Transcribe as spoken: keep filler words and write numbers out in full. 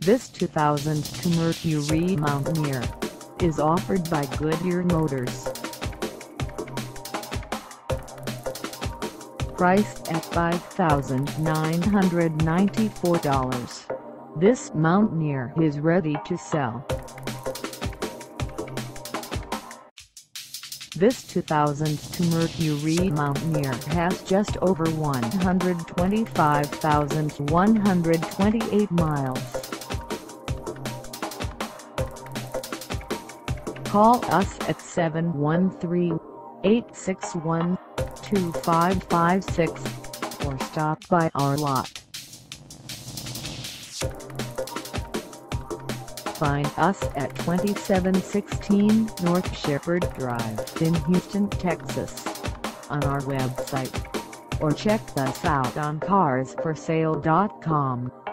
This two thousand two Mercury Mountaineer is offered by Goodyear Motors. Priced at five thousand nine hundred ninety-four dollars, this Mountaineer is ready to sell. This two thousand two Mercury Mountaineer has just over one hundred twenty-five thousand one hundred twenty-eight miles. Call us at seven one three, eight six one, two five five six or stop by our lot. Find us at twenty-seven sixteen North Shepherd Drive in Houston, Texas, on our website, or check us out on cars for sale dot com.